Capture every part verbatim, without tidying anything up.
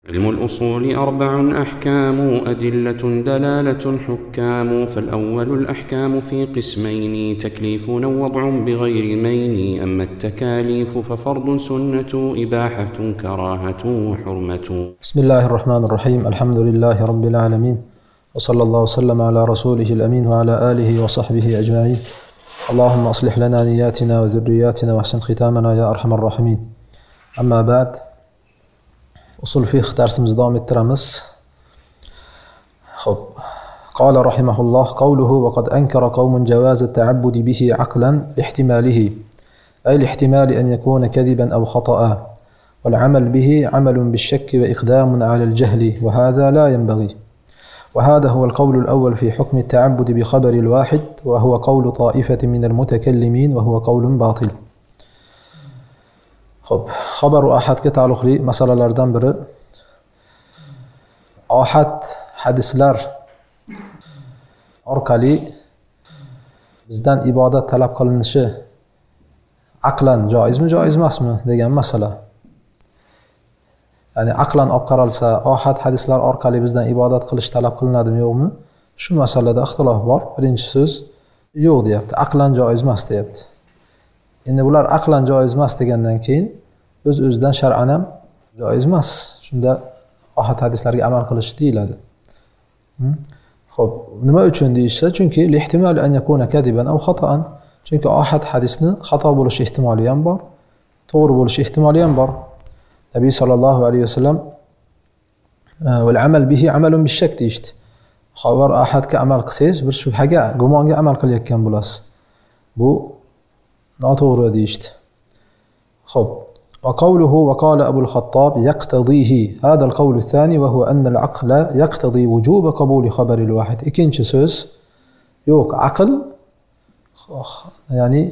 علم الأصول أربع أحكام أدلة دلالة حكام. فالأول الأحكام في قسمين تكليف ووضع بغير مين. أما التكاليف ففرض سنة إباحة كراهة وحرمة. بسم الله الرحمن الرحيم. الحمد لله رب العالمين، وصلى الله وسلم على رسوله الأمين وعلى آله وصحبه أجمعين. اللهم أصلح لنا نياتنا وذرياتنا واحسن ختامنا يا أرحم الراحمين. أما بعد، usul fiqh darsimizni davom ettiramiz. Xo'p. Qala rahimahulloh qawluhu wa qad ankara qawmun jawaz at-ta'abbud bihi aqlan lihtimalihi ay lihtimali an yakuna kadiban aw khata'a wal 'amal bihi 'amalun bish-shakk wa iqdamun 'ala al-jahli wa hadha la yanbaghi. وهذا هو القول الأول في حكم التعبد بخبر الواحد، وهو قول طائفة من المتكلمين، وهو قول باطل. Xo'p, xabar va ahadga taalluqli masalalardan biri ahad hadislar orqali bizdan ibodat talab qilinishi aqlan joizmi, joiz emasmi degan masala. Ya'ni aqlan olib qaralsa, ahad hadislar orqali bizdan ibodat qilish talab qilinadimi, yo'qmi? Shu masalada ixtilof bor. Birinchi so'z yo'q deyapti, aqlan joiz emas deyapti. Endi bular aqlan joiz emas degandan keyin o'z-o'zidan shar'an ham joiz emas. Shunda ahad hadislarga amal qilish deyiladi. Xo'p, nima uchun deyishsa, chunki lihtimal an yakuna kadiban aw khata'an. Chunki ahad hadisni xato bo'lish ehtimoli ham bor, to'g'ri bo'lish ehtimoli ham bor. Nabiy sallallohu alayhi vasallam val amal bihi amalun bish-shak deyishdi. Xabar ahadga amal qilsangiz, bir shubhaga, gumonga amal qilayotgan bo'lasiz. Bu noto'g'ri deyishdi. Xo'p. وقوله وقال أبو الخطاب يقتضيه، هذا القول الثاني وهو أن العقل يقتضي وجوب قبول خبر الواحد. İkinci söz yok, akıl yani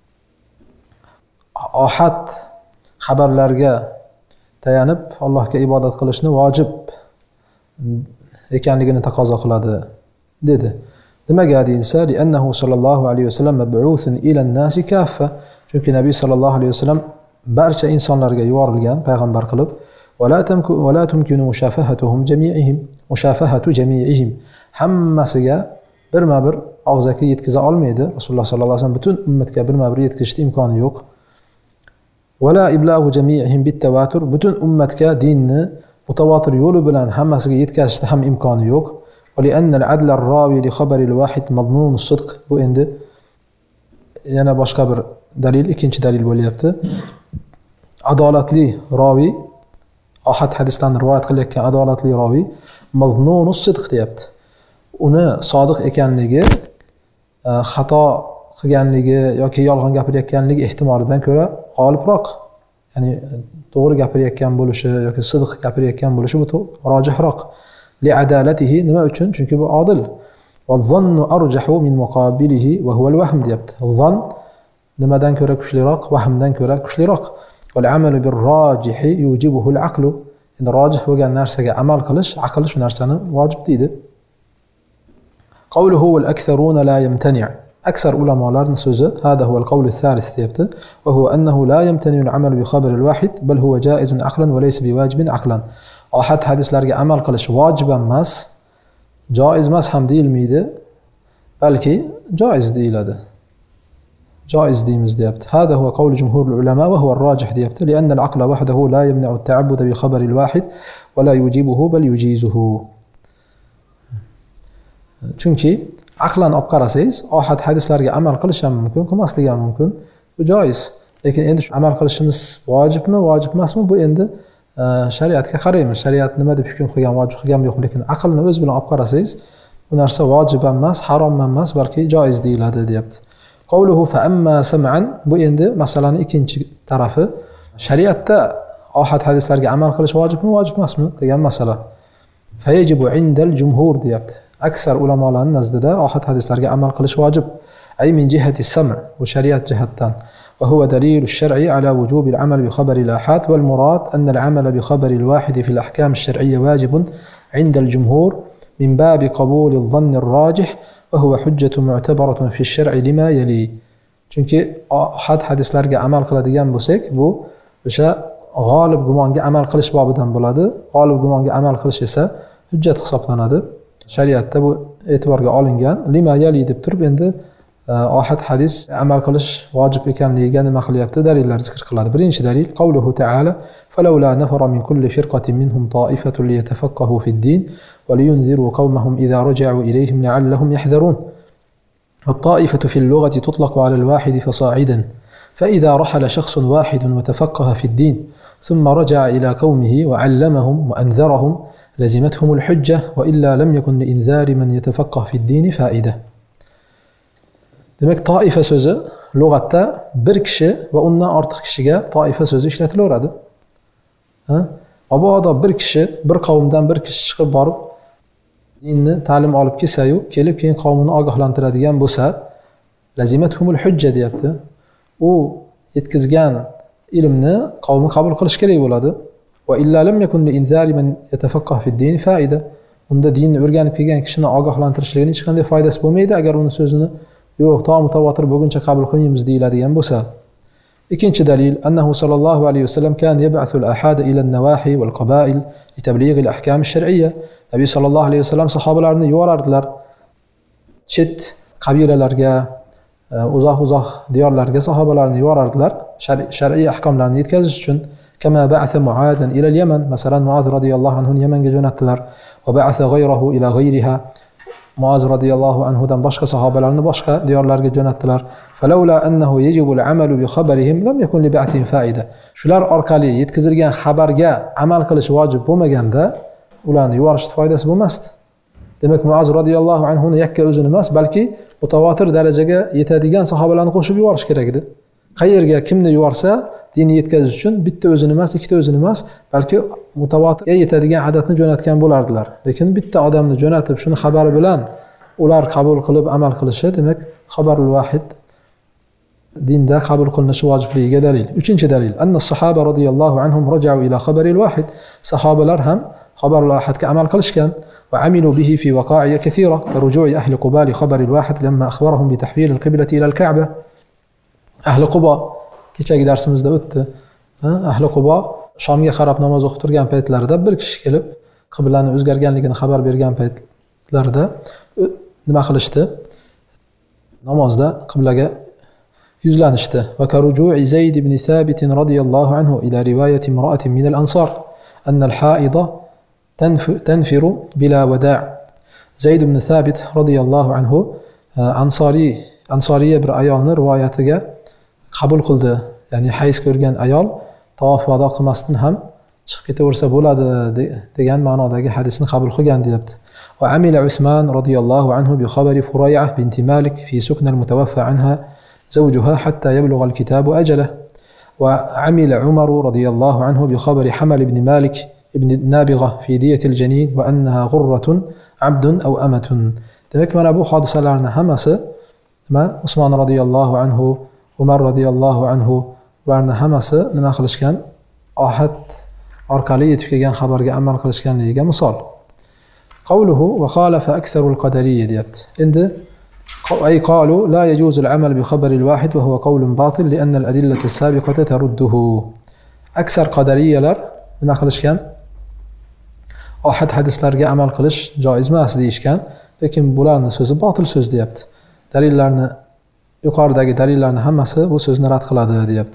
ahad xabarlarga tayanib Allohga ibodat qilishni vojib ekanligini taqozo qiladi dedi. Nimaga deyilsa, li'annahu sallallohu alayhi vasallam mab'uthun ila an-nasi kaffa. Chunki Nabiy sallallohu alayhi vasallam barcha insonlarga yuborilgan payg'ambar qilib, va la tamku va la tumkinu mushafahatuhum jami'ihim mushafahatu jami'ihim, hammasiga birma-bir og'zaki yetkiza olmaydi. Rasululloh sallallohu alayhi vasallam butun ummatga birma-bir yetkazishning imkoni yo'q. Va la iblagu jami'ihim bit-tawatur, butun ummatga dinni mutawatir yo'li bilan hammasiga yetkazishda ham imkoni yo'q. Va li anna al-adla ar-rawi li khabari al-wahid madnun as-sidq. Bu endi yana boshqa bir dalil, ikkinchi dalil bo'lyapti. Adolatli ravi, ahad hadislarni rivoyat qilayotgan adolatli ravi maznunus sidq deyapti. Uni sodiq ekanligi, xato qilganligi yoki yolg'on gapirayotganligi ehtimolidan ko'ra g'olibroq. Ya'ni to'g'ri gapirayotgan bo'lishi yoki sidq gapirayotgan bo'lishi bu rojihroq. Li adalatihi, nima uchun? Chunki bu odil. Va zannu arjahu min muqabilihi va huwa al-wahm deyapti. Zan nimadan ko'ra kuchliroq? Vahmdan ko'ra kuchliroq. Val amalu bir rojihi yujibuhu al-aqlu. Endi rojih bo'lgan narsaga amal qilish, aql shu narsani vojib deydi. Qawluhu wal aktharuna la yamtani'. Aksar ulamolarning so'zi, hada huwa al-qawl al-thalith deyapti. Va huwa annahu la yamtani'u al-amal bi khabar al-wahid, bal huwa jaizun aqlan va laysa biwajibin aqlan. Ahad hadislarga amal qilish vojib emas, joiz emas ham deyilmaydi, balki joiz deyiladi. جائز deymiz deyapti. هذا هو قول جمهور العلماء وهو الراجح deyapti. لأن العقل وحده لا يمنع التعبد بخبر الواحد ولا يجيبه بل يجيزه. Chunki aqlan olib qarasangiz, ahad hadislarga amal qilish ham mumkin, qilmaslik ham mumkin. Bu joiz. Lekin endi shu amal qilishimiz vojibmi, vojib emasmi? Bu endi shariatga qaraymiz. Shariat nima deb hukm qilgan, vojib qilganmi yo'qmi? Lekin aqlni o'z bilan olib qarasangiz, bu narsa vojib emas, harom emas, balki joiz deyiladi deyapti. Qawluhu fa amma sam'an, bu endi masalaning ikkinchi tarafi. Shariatda ahad hadislarga amal qilish vojibmi, vojib emasmi degan masala. Fa yajibu 'inda al-jumhur deyapti. Aksar ulamolarning nazdida ahad hadislarga amal qilish vojib. Ay min jihati sam' va shariat jihatdan. Va huwa dalil ash-shar'i ala wujub al-amal bi khabar al-ahad wal murad anna al-amal bi khabar al-wahid fi al-ahkam ash-shar'iyya wajibun 'inda al-jumhur min bab qabul al-dhann ar-rajih. وهو حجة معتبرة في الشرع لما يلي. Chunki ahad hadislarga amal qiladigan bo'lsak, bu o'sha g'olib gumonga amal qilish bobidan bo'ladi. G'olib gumonga amal qilish esa hujjat hisoblanadi. Shariatda bu e'tiborga olingan. Lima yali deb turib endi ohad hadis amal qilish vojib ekanligiga nima qilyapti? Dalillar zikr qiladi. Birinchi dalil qavluhu ta'ala falawla nafara min kulli firqatin minhum ta'ifatun liyatafaqahu fid-din wa liyunziru qawmahum idha raja'u ilayhim la'allahum yahdharun. والطائفة في اللغة تطلق على الواحد فصاعدا فإذا رحل شخص واحد وتفقه في الدين ثم رجع إلى قومه وعلمهم وأنذرهم لزمتهم الحجة وإلا لم يكن لإنذار من يتفقه في الدين فائدة. Demek taifa so'zi lug'atda bir kishi va undan ortiq kishiga taifa so'zi ishlatilaveradi. Ha? Mabodo bir kishi, bir qavmdan bir kishi chiqib borib dinni ta'lim olib kelsa-yu, kelib keyin qavmini ogohlantiradigan bo'lsa, lazimatuhumul hujja deyapti. U yetkazgan ilmni qavmi qabul qilish kerak bo'ladi. Va illa lam yakun li inzari man yatafaqqah fi din faida. Unda dinni o'rganib kelgan kishini ogohlantirishligining hech qanday foydasi bo'lmaydi agar uni so'zini yo'q, to mutawatir bo'lguncha qabul qilmaymiz deyiladigan bo'lsa. Ikkinchi dalil annahu sallallohu alayhi vasallam kan yab'athu al-ahada ila an-nawahi wal-qaba'il li tabligh al-ahkam ash-shar'iyya. Nabiy sallallohu alayhi vasallam sahobalarni yuborardilar chet qabilalarga, uzoq-uzoq diyorlarga sahobalarni yuborardilar shar'iy ahkomlarni yetkazish uchun. Kama ba'atha Mu'adan ila al-Yaman, masalan Mu'az radhiyallohu anhu Yamanga jo'natdilar va ba'atha ghayrahu ila ghayriha. Muaz radhiyallohu anhu dan boshqa sahobalarni boshqa diyorlarga jo'natdilar. Falawla annahu yajibu al-amalu bi khabarihim lam yakun li ba'thihim fa'ida. Shular orqali yetkazilgan xabarga amal qilish vojib bo'lmaganda ularni yuborish foydasi bo'lmasdi. Demak Muaz radhiyallohu anhu ni yakka o'zini emas, balki mutawatir darajaga yetadigan sahobalarni qo'shib yuborish kerak edi. Qayerga kimni yuborsa dinni yetkazish uchun bitta o'zini emas, ikkita o'zini emas, balki mutawatirga yetadigan adatni jo'natgan bo'lardilar. Lekin bitta odamni jo'natib shuni xabari bilan ular qabul qilib amal qilishi, demak xabarul vahid dinda qabul qilinishi vojibligiga dalil. Uchinchi dalil anna as-sahaba radhiyallohu anhum raja'u ila xabaril vahid. Sahobalar ham xabarul vahidga amal qilishgan va amilu bihi fi waqa'i kathira ka ruju'i ahli Quba li xabaril vahid lamma akhbarahum bi tahwil al-qiblati ila al-Ka'ba. Ahli Quba kechagi darsimizda o'tdi. Ahli Quba Shomga qarab namoz o'qib turgan paytlarida bir kishi kelib qiblani o'zgarganligini xabar bergan paytlarida nima qilishdi? Namozda qiblaga yuzlanishdi. Va karuju'i Zayd ibn Thabit radhiyallohu anhu ila riwayat imra'atin min al-ansar anna al-ha'ida tanfiru bila wada'. Zayd ibn Thabit radhiyallohu anhu ansori ansoriya bir ayolning rivoyatiga qabul qildi. Ya'ni hayz ko'rgan ayol tavof vado qilmasdan ham chiqib ketaversa bo'ladi degan ma'nodagi hadisni qabul qilgan deyapti. Va amila Usman radhiyallohu anhu bi khabari Furay'ah bint Malik fi sukna al-mutawaffa anha zawjuha hatta yablugha al-kitabu ajalah. Wa amila Umar radhiyallohu anhu bi khabari Hamal ibn Malik ibn Nabigha fi diyat al-janin wa annaha ghurratun 'abdun aw amatun. Demak mana bu hodisalarning hammasi nima? Usmon radhiyallohu anhu, Umar radhiyallohu anhu ularning hammasi nima qilishgan? Ahad orqali yetib kelgan xabarga amal qilishganligiga misol. Qawluhu va khalafa aktharul qadariyya deyapti. Endi ay qalu la yajuzu al-amal bi khabari al-wahid wa huwa qawlun batil li'anna al-adillata as-sabiqata tarudduhu. Aksar qadariyyalar nima qilishgan? Ahad hadislarga amal qilish joiz emas deyishgan, lekin bularning so'zi batil so'z deyapti. Dalillarni yuqoridagi dalillarning hammasi bu so'zni rad qiladi deyapti.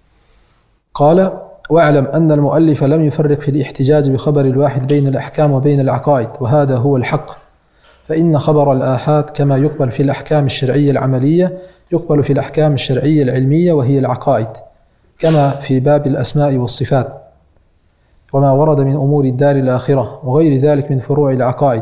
Qala wa'lam anna al-mu'allif lam yufarriq fi al-ihtijaj bi khabar al-wahid bayna al-ahkam wa bayna al-aqaid wa hadha huwa al-haqq. Fa inna khabar al-ahad kama yuqbal fi al-ahkam ash-shar'iyya al-'amaliyya yuqbal fi al-ahkam ash-shar'iyya al-'ilmiyya wa hiya al-aqaid kama fi bab al-asma' was-sifat wa ma warada min umur ad-dar al-akhirah wa ghayr dhalik min furu' al-aqaid.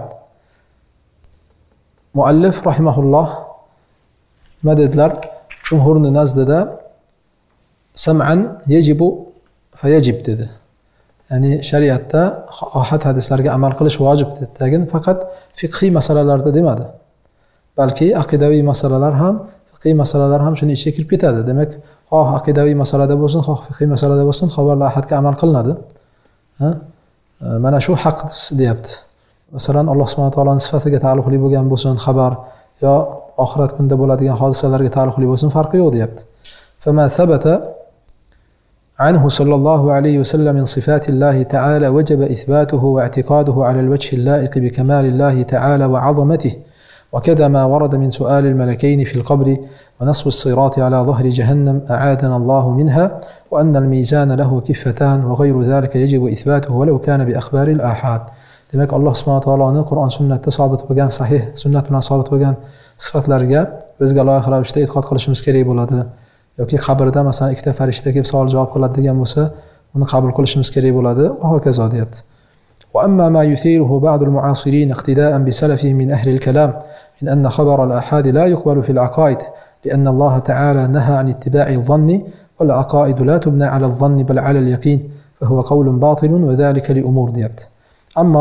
Muallif rahimahullah madadlar jumhurning nazdida sam'an yajibu fayajib dedi. Ya'ni shariatda ahad hadislarga amal qilish vojib dedi. Lekin faqat fiqhiy masalalarda demadi. Balki aqidaviy masalalar ham, fiqhiy masalalar ham shuni ichiga kirib ketadi. Demak, xoh aqidaviy masalada bo'lsin, xoh fiqhiy masalada bo'lsin, xabarlar ahadga amal qilinadi. Ha? Mana shu haq deyapti. Masalan, Alloh subhanahu va taoloning sifatiga taalluqli bo'lgan bo'lsin xabar yo oxirat kunida bo'ladigan hodisalarga taalluqli bo'lsin, farqi yo'q deyapti. Fama sabata عنه صلى الله عليه وسلم من صفات الله تعالى وجب إثباته واعتقاده على الوجه اللائق بكمال الله تعالى وعظمته، وكذا ما ورد من سؤال الملكين في القبر ونصب الصراط على ظهر جهنم أعاذنا الله منها، وأن الميزان له كفتان وغير ذلك يجب إثباته ولو كان بأخبار الآحاد. Demek Allah subhanahu wa ta'alaning Qur'on sunnatda sabit bo'lgan, sahih sunnat bilan sabit bo'lgan sifatlarga o'zga loyiha ravishda e'tiqod qilishimiz kerak bo'ladi. Yoki qabrda masalan ikkita farishta kelib savol javob qiladi degan bo'lsa, uni qabul qilishimiz kerak bo'ladi va hokazo deyapti. وأما ما يثيره بعض المعاصرين اقتداء بسلفهم من أهل الكلام من أن خبر الآحاد لا يقبل في العقائد لأن الله تعالى نهى عن اتباع الظن والعقائد لا تبنى على الظن بل على اليقين فهو قول باطل وذلك لأمور ديابت. أما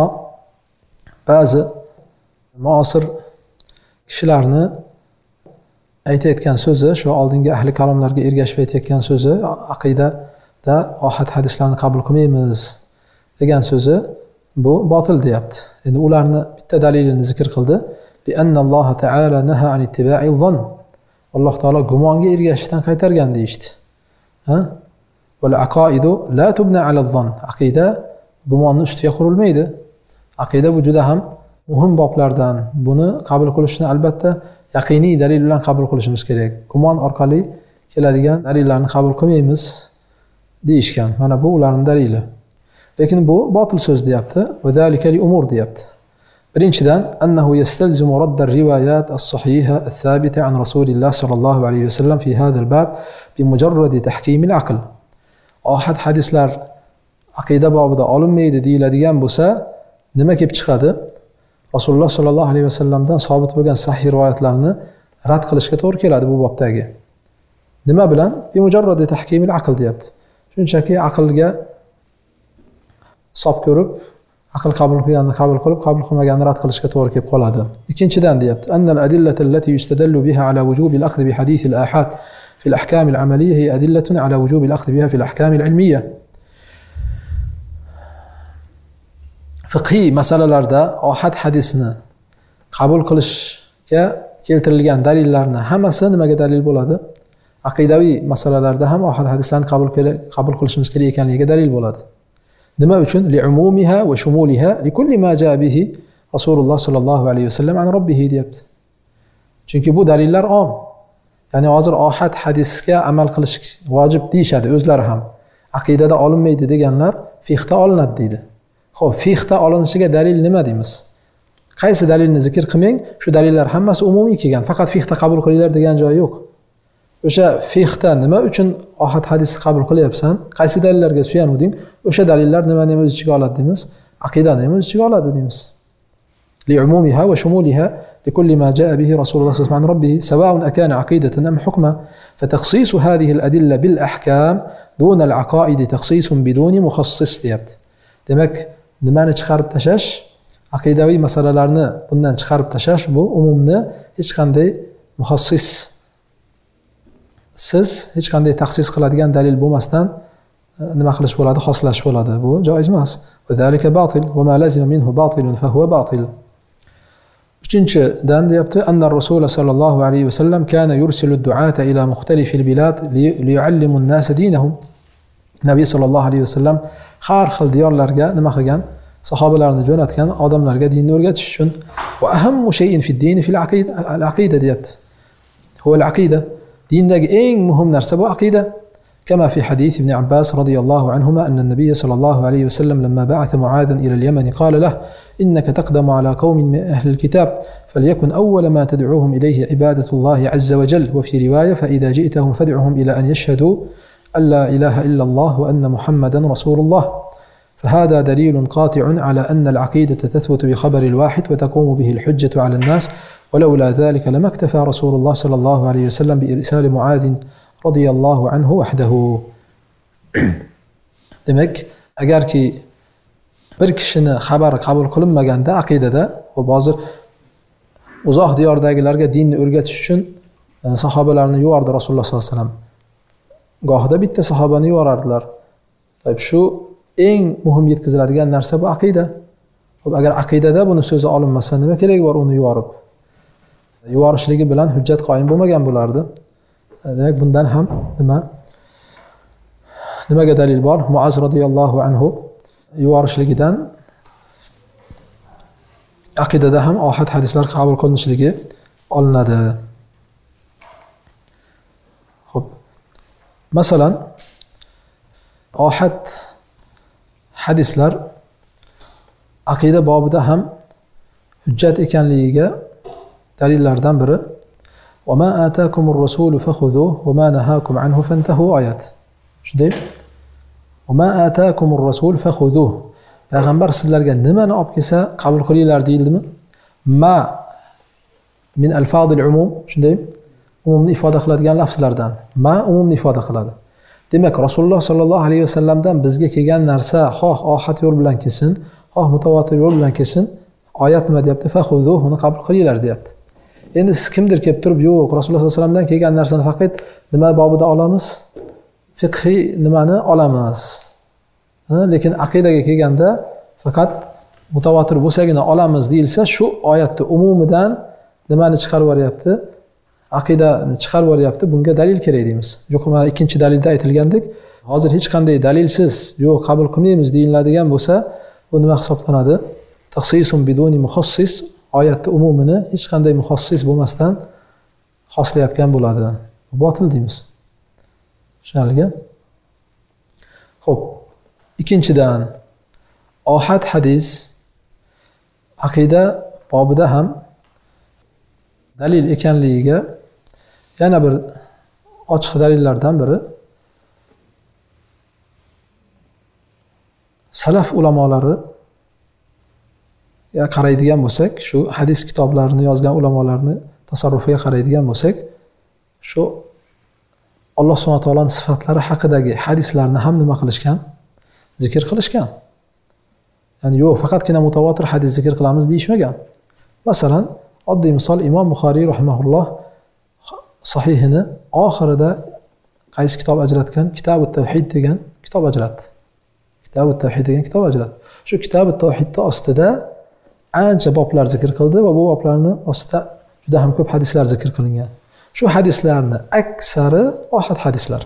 bazı muasir kishilarni aytayotgan so'zi, shu oldingi ahli kalomlarga ergashib aytayotgan so'zi, aqidada ohad hadislarni qabul qilmaymiz degan so'zi, bu botil deyapti. Endi ularni bitta dalilini zikr qildi. Li'annalloha ta'ala naha an ittiba'i zon. Alloh taolo gumonga ergashishdan qaytargan deyishdi. Ha? Wal aqaidu la tubna 'ala zon. Aqida gumonning ustiga qurilmaydi. Aqida bu juda ham muhim boblardan. Buni qabul qilishni albatta yaqiniy dalil bilan qabul qilishimiz kerak. Gumon orqali keladigan dalillarni qabul qilmaymiz deyishgan. Mana bu ularning dalili. Lekin bu botil so'z deyapti. Va zalika li umur deyapti. Birinchidan, annahu yastalzimu radd ar-riwayat as-sahiha as-sabita an Rasulillah sallallohu alayhi va sallam fi hadha al-bab bi mujarrad tahkim al-aql. Ahad hadislar aqida bobida olinmaydi deyiladigan bo'lsa, nima kelib chiqadi? Rasululloh sallallohu alayhi va sallamdan sabit bo'lgan sahih rivoyatlarni rad qilishga to'g'ri keladi bu bobdagi. Nima bilan? Bi mujarrad tahkim al-aql deyapti. Shunchaki aqlga hisob ko'rib, aql qabul qilganini qabul qilib, qabul qilmaganini rad qilishga to'g'ri kelib qoladi. Ikkinchidan deyapti, annal adillatu allati yustadallu biha ala wujubi al-akhdh bi hadith al-ahad fi al-ahkam al-amaliyya hiya adillatun ala wujubi al-akhdh biha fi al-ahkam al-ilmiyya. Fiqhiy masalalarda ahad hadisni qabul qilishga keltirilgan dalillarning hammasi nimaga dalil bo'ladi? Aqidaviy masalalarda ham ahad hadislarni qabul qabul qilishimiz kerak ekanligiga dalil bo'ladi. Nima uchun? Li'umumiha va shumuliha likulli ma jaa bihi Rasululloh sallallohu alayhi vasallam an robbih deyapti. Chunki bu dalillar om. Ya'ni hozir ahad hadisga amal qilish vojib deyshadi o'zlari ham. Aqidada olinmaydi deganlar fiqhda olinadi deydi. Xo'p, fiqhda olinishiga dalil nima deymiz? Qaysi dalilni zikr qilmang, shu dalillar hammasi umumiy kelgan, faqat fiqhda qabul qilinglar degan joyi yo'q. O'sha fiqhda nima uchun ahad hadisni qabul qilyapsan? Qaysi dalillarga suyanuding? O'sha dalillar nimani ham o'z ichiga oladi deymiz? Aqidani ham o'z ichiga oladi deymiz. Li'umumiha va shumuliha likulli ma jaa bihi Rasululloh sallallohu alayhi vasallam rabbih sawa'un akana aqidatan am hukma fatakhsis hadhihi al-adilla bil ahkam dun al-aqaid takhsisun biduni mukhassis deyapti. Demak, nimani chiqarib tashlash, aqidaviy masalalarni bundan chiqarib tashlash, bu umumni hech qanday muxassis siz hech qanday taxsis qiladigan dalil bo'lmasdan nima qilish bo'ladi, xoslash bo'ladi. Bu joiz emas. Va zalika batil va ma lazima minhu batilun fa huwa batil. Uchinchidan deyapti, anna Rasul sallallohu alayhi va sallam kana yursilu ad-du'ata ila mukhtalifil bilad liyuallimu an-nas dinahum. Nabiy sallallohu alayhi va sallam har xil diyorlarga nima qilgan? Sahobalarni jo'natgan, odamlarga dinni o'rgatish uchun. Va ahammu shay'in fi ad-din fi al-aqida, al-aqida deyapti. Huwa al-aqida. Dindagi eng muhim narsa bu aqida. كما في حديث ابن عباس رضي الله عنهما أن النبي صلى الله عليه وسلم لما بعث معاذا إلى اليمن قال له إنك تقدم على قوم من أهل الكتاب فليكن أول ما تدعوهم إليه عبادة الله عز وجل. وفي رواية فإذا جئتهم فادعهم إلى أن يشهدوا أن لا إله إلا الله وأن محمدا رسول الله. فهذا دليل قاطع على أن العقيدة تثبت بخبر الواحد وتقوم به الحجة على الناس، ولولا ذلك لما اكتفى رسول الله صلى الله عليه وسلم بإرسال معاذ radiyallohu anhu wahdahu. Demak, agarki bir kishini xabari qabul qilinmaganda aqidada, va hozir uzoq diyordagilarga dinni o'rgatish uchun sahobalarni yubordi Rasululloh sollallohu alayhi vasallam. Gohida bitta sahobani yuborardilar. Tabii shu eng muhim yetkaziladigan narsa bu aqida. Xo'p, agar aqidada buni so'zi olinmasa, nima kerak bor uni yuborib? Yuborishligi bilan hujjat qoyim bo'lmagan bo'lardi. Demak, bundan ham nima nimaga dalil bor? Muaz radhiyallohu anhu yuborishligidan aqidada ham ohad hadislar qabul qilinishligi olinadi. Xo'p. Masalan, ohad hadislar aqida bobida ham hujjat ekanligiga dalillardan biri وَمَا آتَاكُمُ الرَّسُولُ فَخُذُوهُ وَمَا نَهَاكُمْ عَنْهُ فَانْتَهُوا oyat. Shunday. وَمَا آتَاكُمُ الرَّسُولُ فَخُذُوهُ. Payg'ambar sizlarga nimani olib kelsa qabul qilinglar deyildimi? Ma min alfazil umum, shunday umumni ifoda qiladigan lafzlardan. Ma umumni ifoda qiladi. Demak, Rasululloh sallallohu alayhi vasallamdan bizga kelgan narsa xoh ohad yo'l bilan kelsin, xoh mutawatir yo'l bilan kelsin, oyat nima deyapti? Faxuzuhu, uni qabul qilinglar deyapti. Endi siz kimdir kelib turib, yo'q, Rasululloh sallallohu alayhi vasallamdan kelgan narsani faqat nima bobida olamiz? Fiqhiy nimani olamiz. Lekin aqidaga kelganda faqat mutawatir bo'lsagina olamiz deyilsa, shu oyatni umumidan nimani chiqarib yuboryapti? Aqidani chiqarib yuboryapti. Bunga dalil kerak deymiz. Yo'q, mana ikkinchi dalilda aytilgandek, hozir hech qanday dalilsiz, yo'q, qabul qilmaymiz deyiladigan bo'lsa, bu nima hisoblanadi? Taxsisun biduni muxassis, oyatni umumini hech qanday muxassis bo'lmasdan xoslayotgan bo'ladi. Bu botil deymiz. Tushunarlimi? Xo'p. Ikkinchidan, ohad hadis aqida bobida ham dalil ekanligiga yana bir ochiq dalillardan biri salaf ulamolari ya qaraydigan bo'lsak, shu hadis kitoblarini yozgan ulamolarni tasarrufiga qaraydigan bo'lsak, shu Alloh subhanahu va taoloning sifatlari haqidagi hadislarni ham nima qilishgan? Zikr qilishgan. Ya'ni yo'q, faqatgina mutawatir hadis zikr qilamiz deyishmagan. Masalan, oddiy misol Imom Buxoriy rahimahulloh sahihini oxirida qaysi kitob ajratgan? Kitobut Tavhid degan kitob ajratdi. Kitobut Tavhid degan kitob ajratdi. Shu Kitobut Tavhidning ostida ancha boblar zikr qildi va bu boblarni ostida juda ham ko'p hadislar zikr qilingan. Shu hadislarni aksari ohad hadislar.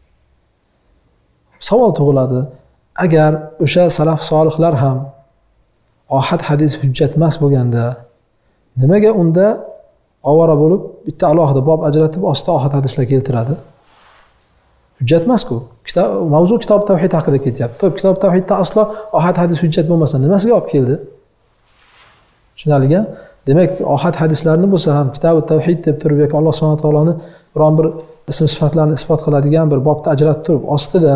Savol tug'iladi. Agar o'sha salaf solihlar ham ohad hadis hujjat emas bo'lganda, nimaga unda ovora bo'lib bitta alohida bob ajratib ostida ohad hadislar keltiradi? Hujjat emas-ku. Kitob mavzu kitob tavhid haqida ketyapti. To'p kitob tavhidda aslo ohad hadis hujjat bo'lmasa, nimasiga olib keldi? Tushunarlimi? Demak, ohad hadislarni bo'lsa ham kitobut tavhid deb turib yoki Alloh subhanahu va taoloni biron bir ism sifatlarni isbot qiladigan bir bobni ajratib turib ostida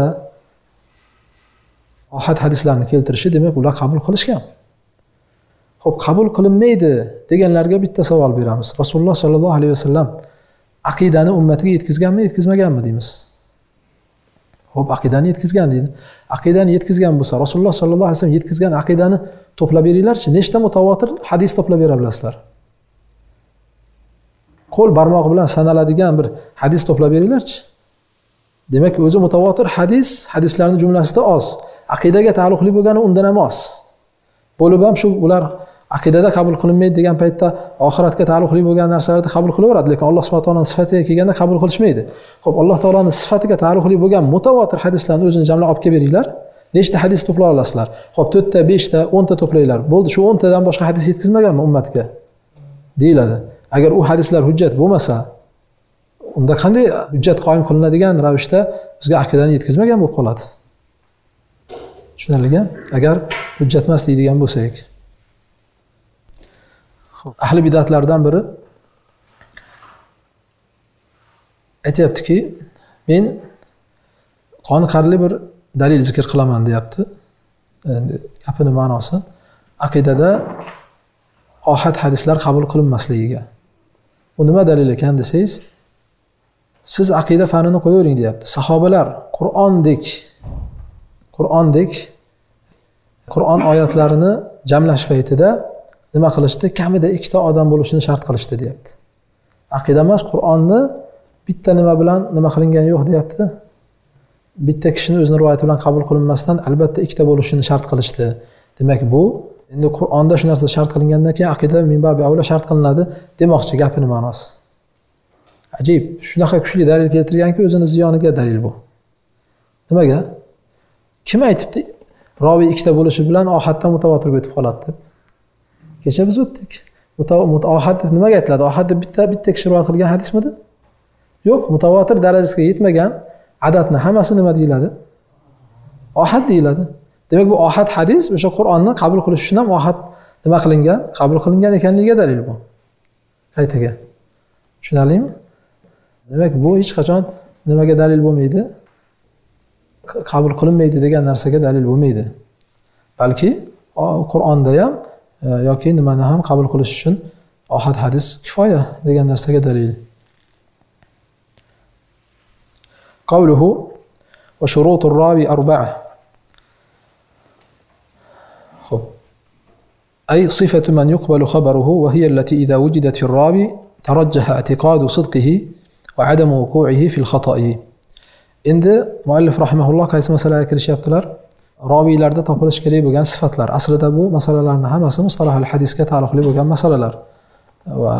ohad hadislarni keltirishi, demak, ular qabul qilishgan. Xo'p, qabul qilinmaydi deganlarga bitta savol beramiz. Rasululloh sallallohu alayhi vasallam aqidani ummatiga yetkazganmi, yetkazmaganmi deymiz. Xo'p, aqidani yetkazgan deydi. Aqidani yetkazgan bo'lsa, Rasululloh sallallohu alayhi vasallam yetkazgan aqidani to'plab beringlarchi. Nechta mutawatir hadis to'plab bera bilasizlar? Qo'l barmog'i bilan sanaladigan bir hadis to'plab beringlarchi. Demak, o'zi mutawatir hadis, hadislarning jumlasida oz. Aqidaga taalluqli bo'lgani undan ham oz. Bo'lib ham shu ular aqidada qabul qilinmaydi degan paytda oxiratga taalluqli bo'lgan narsalarni qabul qilaveradi, lekin Alloh subhanahu va taoloning sifatiga kelganda qabul qilishmaydi. Xo'p, Alloh taoloning sifatiga taalluqli bo'lgan mutawatir hadislarni o'zini jamlab olib kelib beringlar. Nechta hadis to'play olasizlar? Xo'p, to'rtta, beshta, o'nta to'playlar. Bo'ldi, shu o'ntadan boshqa hadis yetkazmaganmi ummatga? Deyiladi. Agar u hadislar hujjat bo'lmasa, unda qanday hujjat qoyim qilinadigan ravishda bizga aqidani yetkazmagan bo'lib qoladi? Tushunarlimi? Agar hujjat emas deydigan bo'lsak. Ahli bidatlardan biri aytayaptiki, men qoniqarli bir dalil zikr qilaman deyapti. Endi gapining ma'nosi aqidada ohad hadislar qabul qilinmasligiga. Bu nima dalil ekan desangiz, siz aqida fanini qo'yavering deyapti. Sahobalar Qur'ondek Qur'ondek Qur'on oyatlarini jamlash paytida nima qilishdi? Kamida ikkita odam bo'lishini shart qilishdi deyapti. Aqida emas, Qur'onni bitta nima bilan nima qilingan yo'q deyapti. Bitta kishining o'zining rivoyati bilan qabul qilinmasdan albatta ikkita bo'lishini shart qilishdi. Demak, bu endi Qur'onda shu narsa shart qilingandan keyin aqida minbabi avlo shart qilinadi demoqchi, gapining ma'nosi. Ajib, shunaqa kuchli dalil keltirganki, o'zini ziyoniga dalil bu. Nimaga? Kim aytibdi? Roviy ikkita bo'lishi bilan ohaddan mutawatirga o'tib qoladi deb. Kecha biz o'tdik. Ohad deb nimaga aytiladi? Ohad deb bitta bitta kishi rivoyat qilgan hadismidi? Yo'q, mutawatir darajasiga yetmagan adatni hammasi nima deyiladi? Ohad deyiladi. Demak bu ohad hadis o'sha Qur'onni qabul qilish uchun ham ohad nima qilingan? Qabul qilingan ekanligiga dalil bu. Qaytaga. Tushunarlimi? Demak bu hech qachon nimaga dalil bo'lmaydi? Qabul qilinmaydi degan narsaga dalil bo'lmaydi. Balki Qur'onda ham yoki nimani ham qabul qilish uchun ohad hadis kifoya degan narsaga dalil. Qawluhu va shurutur rawi arba'a. Xo'p. Ay sifatu man yuqbalu khabaruhu wa hiya allati idha wujidat fi ar-rawi tarajjaha i'tiqadu sidqihi va 'adamu wuqu'ihi fi al-khata'i. Endi muallif rahimahulloh qaysi masalaga kirishyaptilar? Roviylarda topilish kerak bo'lgan sifatlar. Aslida bu masalalarning hammasi mustalohul hadisga taalluqli bo'lgan masalalar. Va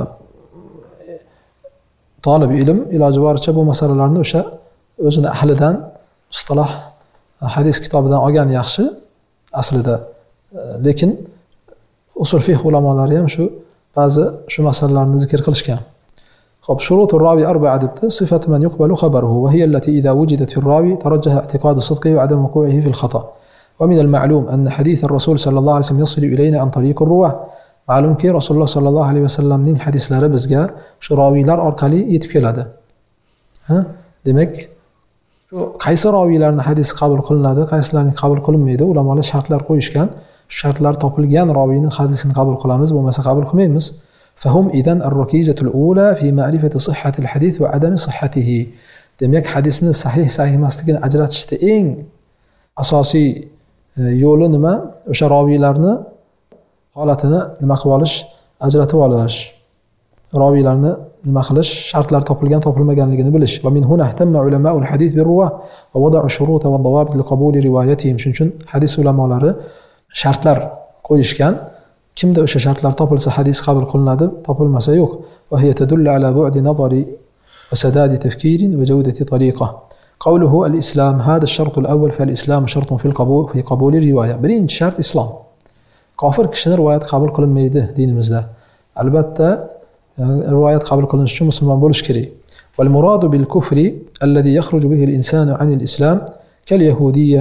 talib ilm iloji boricha bu masalalarni o'sha o'zini ahlidan mustalah hadis kitobidan olgan yaxshi aslida. Lekin usul fiqh ulamolari ham shu ba'zi shu masalalarni zikr qilishgan. Xo'p, shurutur rawi arba'a debdi. Sifatu man yuqbalu khabaruhu wa hiya allati idha wujidat fi ar-rawi tarajjaha i'tiqadu sidqihi wa 'adam wuqu'ihi fi al-khata'. Wa min al-ma'lum anna hadith ar-rasul sallallohu alayhi wasallam yasilu ilayna an tariq ar-ruwah. Ma'lumki Rasululloh sallallohu alayhi vasallamning hadislari bizga shu roviylar orqali yetib keladi. Ha? Demak, shu qaysi roviylarning hadisi qabul qilinadi, qaysilarining qabul qilinmaydi, ulamolar shartlar qo'yishgan. Shu shartlar topilgan roviyning hadisini qabul qilamiz, bo'lmasa qabul qilmaymiz. فهم إذن الركيزة الأولى في معرفة صحة الحديث وعدم صحته. Demak, hadisni sahih sahih emasligini ajratishda eng asosiy yo'li nima? O'sha roviylarni holatini nima qilib olish, ajratib olish. Roviylarni nima qilish, shartlar topilgan topilmaganligini bilish. Va min huna ihtamma ulama'ul hadis bir-ruwah va wada'u shurut va dawabit li qabuli riwayatihim. Shuning uchun hadis ulamolari shartlar qo'yishgan. Kimda o'sha shartlar topilsa hadis qabul qilinadi, topilmasa yo'q. Va hiya tadullu ala bu'di nazari va sadadi tafkirin va jawdati tariqa. Qawluhu al-islam hada ash-shart al-awwal fa al-islam shartun fi al-qabul fi qabul riwaya. Birinchi shart islom. Kofir kishini rivoyat qabul qilinmaydi dinimizda. Albatta rivoyat qabul qilinish uchun musulmon bo'lish kerak. Wal muradu bil kufri alladhi yakhruju bihi al-insanu 'an al-islam kal yahudiyya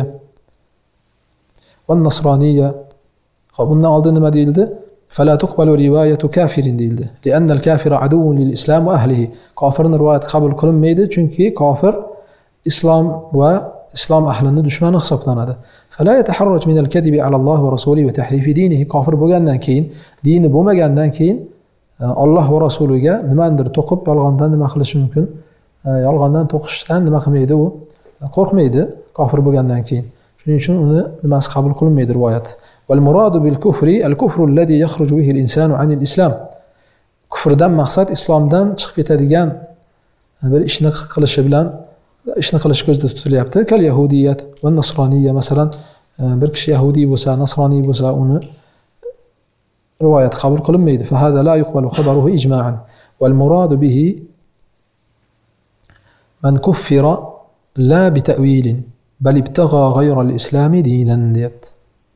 wan nasraniyya. Xo'p, bundan oldin nima deyildi? Fala tuqbalu riwayatu kafirin deyildi. Li'anna al-kafira aduwwun lil-islam va ahlihi. Kofirning rivoyat qabul qilinmaydi, chunki kofir islom va islom ahlining dushmani hisoblanadi. Fala yataharraj min al-kadhibi 'ala Alloh va rasulihi va tahrif dinihi. Kofir bo'lgandan keyin, dini bo'lmagandan keyin Alloh va rasuliga nimandir to'qib yolg'ondan nima qilish mumkin? Yolg'ondan to'qishdan nima qilmaydi u? Qo'rqmaydi kofir bo'lgandan keyin. Shuning uchun uni nimasi qabul qilinmaydi rivoyat. والمراد بالكفر الكفر الذي يخرج به الإنسان عن الإسلام. Kufrdan maqsad islomdan chiqib ketadigan bir ishni qilishi bilan ishni qilish ko'zda tutilyapti. Kal yahudiyat va nasroniyya, masalan, bir kishi yahudiy bo'lsa, nasroniy bo'lsa, uni rivoyat qabul qilinmaydi. Fa hada la yuqbalu khabaruhu ijma'an. Wal murad bihi man kuffira la bi ta'wilin bal ibtagha ghayra al-islam dinan deyapti.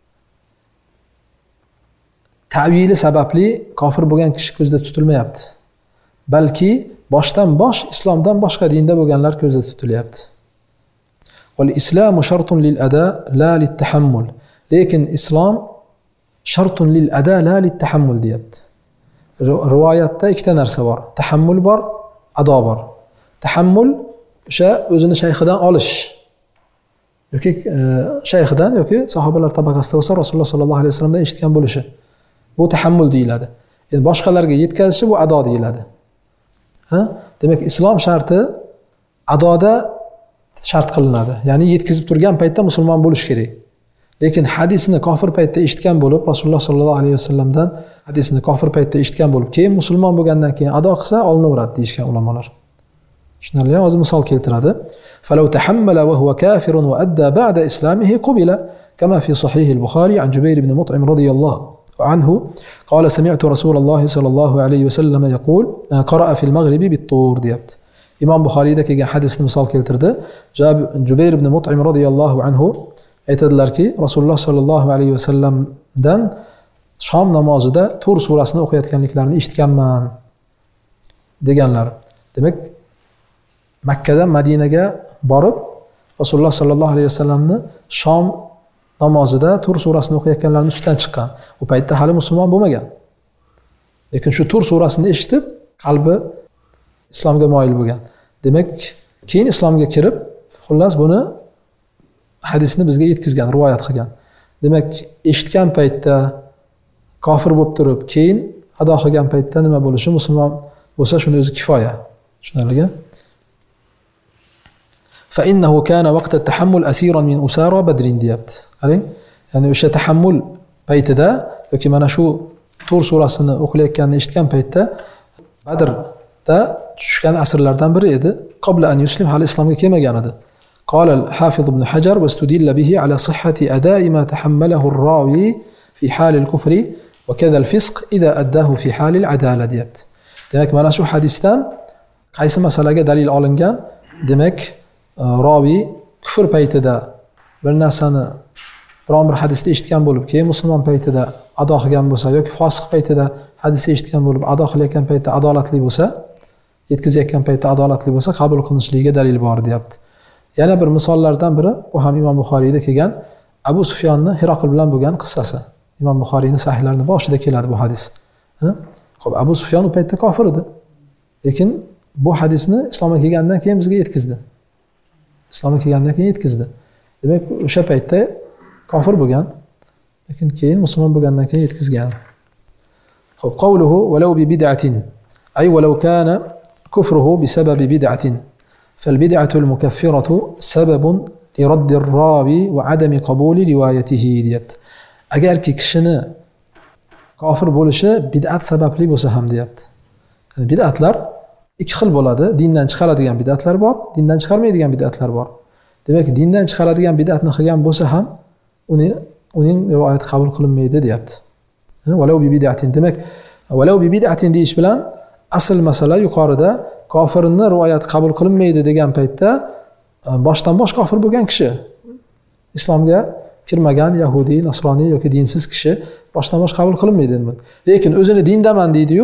Ta'vili sababli kofir bo'lgan kishi ko'zda tutilmayapti. Balki boshdan bosh islomdan boshqa dinda bo'lganlar ko'zda tutilyapti. Wal islamu shartun lil ada la lit tahammul. Lekin islom shartun lil ada la lit tahammul deyapti. Rivoyatda ikkita narsa bor. Tahammul bor, ado bor. Tahammul o'sha o'zini shayxidan olish. Yoki shayxidan yoki sahobalar tabaqasida bo'lsa Rasululloh sollallohu alayhi vasallamdan eshitgan bo'lishi. Bu tahammul deyiladi. Endi boshqalarga yetkazishi bu ado deyiladi. Ha? Demak, islom sharti adoda shart qilinadi. Ya'ni yetkazib turgan paytda musulmon bo'lish kerak. Lekin hadisni kofir paytda eshitgan bo'lib, Rasululloh sollallohu alayhi vasallamdan hadisni kofir paytda eshitgan bo'lib, keyin musulmon bo'lgandan keyin ado qilsa olinaveradi deyishgan ulamolar. Tushunarli? Hozir misol keltiradi. Falau tahammala wa huwa kafirun wa adda ba'da islamihi qubila kama fi sahih al-Bukhari an Jubayr ibn Mut'im radiyallahu عنه قال سمعت رسول الله صلى الله عليه وسلم يقول قرأ في المغرب بالطور ديبت. Imom Buxoriyda kelgan hadisni misol keltirdi. Jubayr ibn Mut'im radhiyallohu anhu aytadilarki, Rasululloh sallallohu alayhi vasallamdan shom namozida Tur surasini o'qiyotganliklarini eshitganman deganlar. Demak, Makkadan Madinaga borib Rasululloh sallallohu alayhi vasallamni shom namozida Tur surasini o'qiyotganlarning ustidan chiqqan. U paytda hali musulmon bo'lmagan. Lekin shu Tur surasini eshitib, qalbi islomga moyil bo'lgan. Demak, keyin islomga kirib, xullas buni hadisni bizga yetkazgan, rivoyat qilgan. Demak, eshitgan paytda kofir bo'lib turib, keyin ado qilgan paytda nima bo'lishi, musulmon bo'lsa shuni o'zi kifoya. Tushunarlimi? Fa innahu kana waqt at-tahammul asiran min usara badrin deyapti. Qarang, ya'ni o'sha tahammul paytida yoki mana shu Tur surasini o'qilayotganini eshitgan paytda Badrda tushgan asrlardan biri edi. Qabla an yuslim, hali islomga kelmagan edi. Qala al-Hafiz ibn Hajar wastudilla bihi ala sihhati ada'i ma tahammalahu ar-rawi fi hal al-kufr wa kadha al-fisq idha addahu fi hal al-adala deyapti. Demak, mana shu hadisdan qaysi masalaga dalil olingan? Demak, ravi kufr paytida bir narsani biron bir hadisda eshitgan bo'lib, keyin musulmon paytida ado qilgan bo'lsa yoki fosiq paytida hadisni eshitgan bo'lib, ado qilayotgan paytda adolatli bo'lsa, yetkazayotgan paytda adolatli bo'lsa, qabul qilinishligiga dalil bor deyapti. Yana bir misollardan biri, bu ham Imom Buxoriyda kelgan Abu Sufyonni Hiroqil bilan bo'lgan qissasi. Imom Buxoriyning sahihlarining boshida keladi bu hadis. Xo'p, Abu Sufyon u paytda kofir edi. Lekin bu hadisni islomga kelgandan keyin bizga yetkazdi. Islomga kelgandan keyin yetkazdi. Demak, o'sha paytda kofir bo'lgan, lekin keyin musulmon bo'lgandan keyin yetkazgan. Xo'p, qawluhu walau bi bid'atin, ay walau kana kufruhu bi sababi bid'atin, fal bid'atu al-mukaffiratu sababun li radd ar-rawi wa adami qabuli riwayatihi deyapti. Agarki kishini kofir bo'lishi bid'at sababli bo'lsa ham deyapti. Ya'ni bid'atlar ikki xil bo'ladi. Dindan chiqaradigan bid'atlar bor, dindan chiqarmaydigan bid'atlar bor. Demak, dindan chiqaradigan bid'atni qilgan bo'lsa ham uni uning rivoyati qabul qilinmaydi deyapti. Walau bi bid'atin, demak, walau bi bid'atin deyish bilan asl masala yuqorida kofirning rivoyati qabul qilinmaydi degan paytda boshdan bosh kofir bo'lgan kishi, islomga kirmagan yahudi, nasroni yoki dinsiz kishi boshdan bosh qabul qilinmaydi endi. Lekin o'zini dindaman deydi-yu,